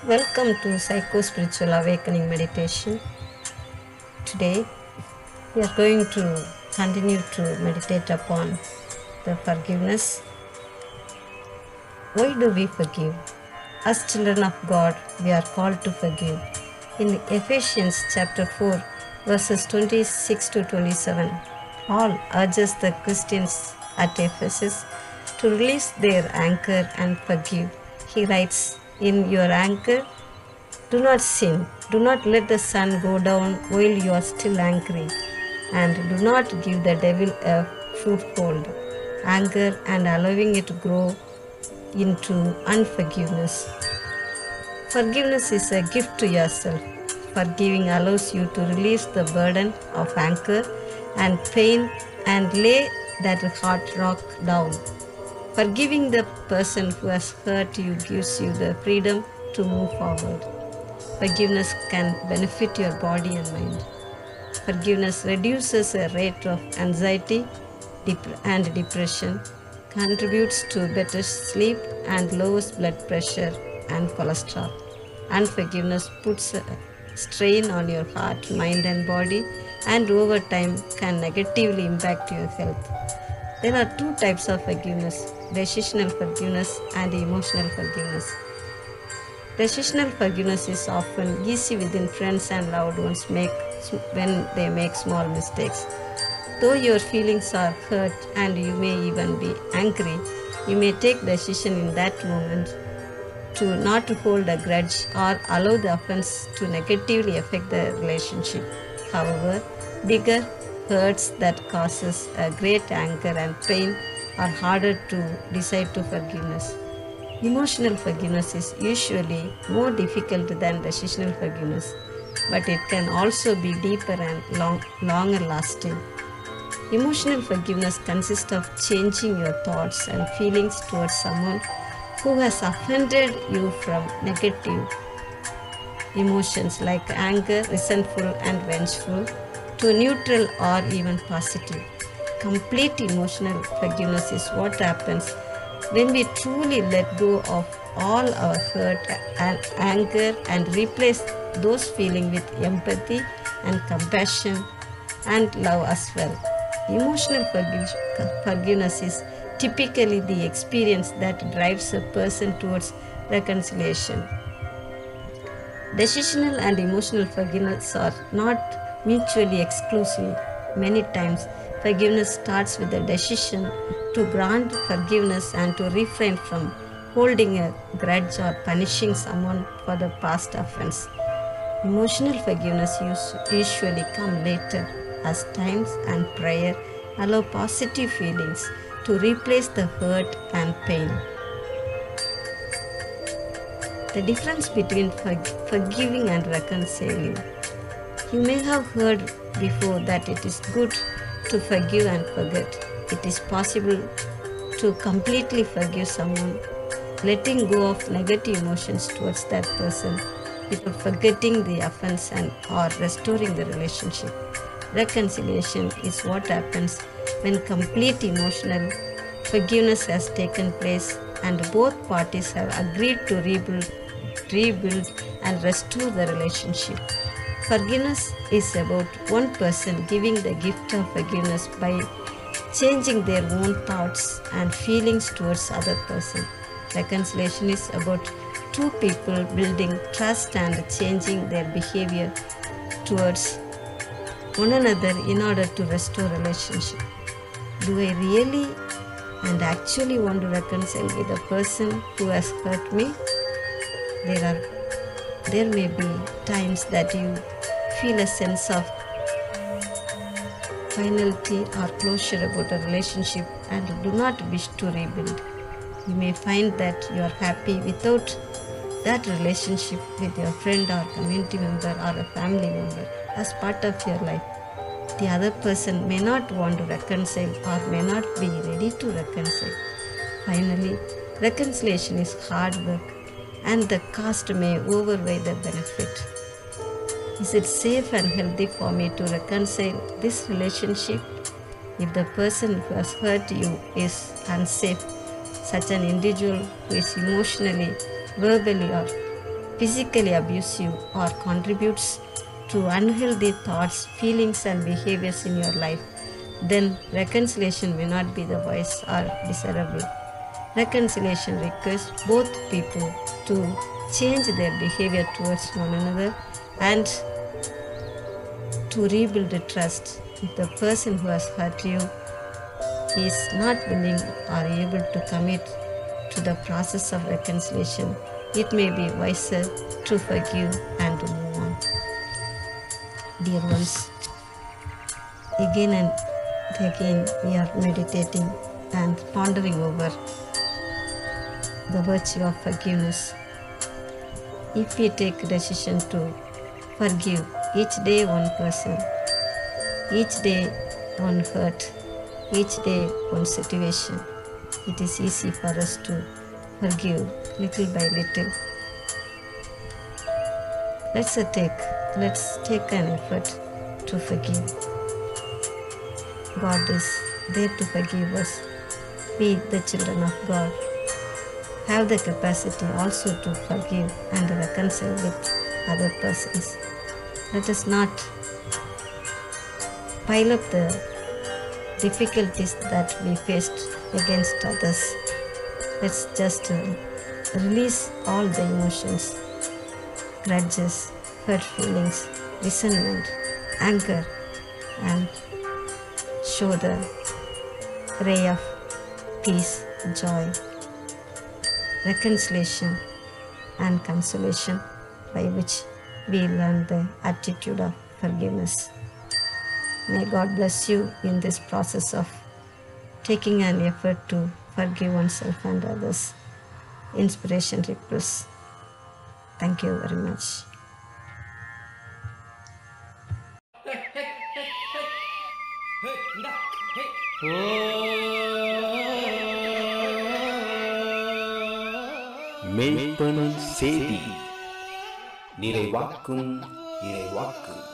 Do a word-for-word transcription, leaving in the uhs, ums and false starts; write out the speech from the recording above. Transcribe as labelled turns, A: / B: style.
A: Welcome to Psycho Spiritual Awakening Meditation. Today we are going to continue to meditate upon the forgiveness. Why do we forgive? As children of God, we are called to forgive. In Ephesians chapter four, verses twenty-six to twenty-seven, Paul urges the Christians at Ephesus to release their anger and forgive. He writes, "In your anger, do not sin. Do not let the sun go down while you are still angry, and do not give the devil a foothold." Anger and allowing it to grow into unforgiveness. Forgiveness is a gift to yourself. Forgiving allows you to release the burden of anger and pain and lay that heart rock down. Forgiving the person who has hurt you gives you the freedom to move forward. Forgiveness can benefit your body and mind. Forgiveness reduces the rate of anxiety and depression, contributes to better sleep, and lowers blood pressure and cholesterol. Unforgiveness puts a strain on your heart, mind, and body, and over time can negatively impact your health. There are two types of forgiveness: decisional forgiveness and emotional forgiveness. Decisional forgiveness is often easy within friends and loved ones make when they make small mistakes. Though your feelings are hurt and you may even be angry, you may take the decision in that moment to not hold a grudge or allow the offense to negatively affect the relationship. However, bigger hurts that causes a great anger and pain are harder to decide to forgiveness. Emotional forgiveness is usually more difficult than decisional forgiveness, but it can also be deeper and long, longer lasting. Emotional forgiveness consists of changing your thoughts and feelings towards someone who has offended you from negative emotions like anger, resentful, and vengeful to neutral or even positive. Complete emotional forgiveness is what happens when we truly let go of all our hurt and anger and replace those feelings with empathy and compassion and love as well. Emotional forgiveness is typically the experience that drives a person towards reconciliation. Decisional and emotional forgiveness are not mutually exclusive. Many times, forgiveness starts with a decision to grant forgiveness and to refrain from holding a grudge or punishing someone for the past offense. Emotional forgiveness usually comes later, as time and prayer allow positive feelings to replace the hurt and pain. The difference between forgiving and reconciling. You may have heard before that it is good to forgive and forget. It is possible to completely forgive someone, letting go of negative emotions towards that person without forgetting the offense and or restoring the relationship. Reconciliation is what happens when complete emotional forgiveness has taken place and both parties have agreed to rebuild, rebuild and restore the relationship. Forgiveness is about one person giving the gift of forgiveness by changing their own thoughts and feelings towards other person. Reconciliation is about two people building trust and changing their behavior towards one another in order to restore relationship. Do I really and actually want to reconcile with the person who has hurt me? There are there may be times that you feel a sense of finality or closure about a relationship and do not wish to rebuild. You may find that you are happy without that relationship with your friend or community member or a family member as part of your life. The other person may not want to reconcile or may not be ready to reconcile. Finally, reconciliation is hard work and the cost may outweigh the benefit. Is it safe and healthy for me to reconcile this relationship? If the person who has hurt you is unsafe, such an individual who is emotionally, verbally, or physically abuse you or contributes to unhealthy thoughts, feelings, and behaviors in your life, then reconciliation may not be the wise or desirable. Reconciliation requires both people to change their behavior towards one another and to rebuild the trust. If the person who has hurt you is not willing or able to commit to the process of reconciliation, it may be wiser to forgive and to move on. Dear ones, again and again we are meditating and pondering over the virtue of forgiveness. If we take a decision to forgive each day one person, each day one hurt, each day one situation, it is easy for us to forgive little by little. Let's take, let's take an effort to forgive. God is there to forgive us. We, the children of God, have the capacity also to forgive and reconcile with other persons. Let us not pile up the difficulties that we faced against others. Let's just uh, release all the emotions, grudges, hurt feelings, resentment, anger, and show the ray of peace, joy, reconciliation, and consolation by which we learn the attitude of forgiveness. May God bless you in this process of taking an effort to forgive oneself and others. Inspiration Ripples. Thank you very much.
B: மெய்ப்பனும் செய்தி நிறைவாக்கும் இறைவாக்கு.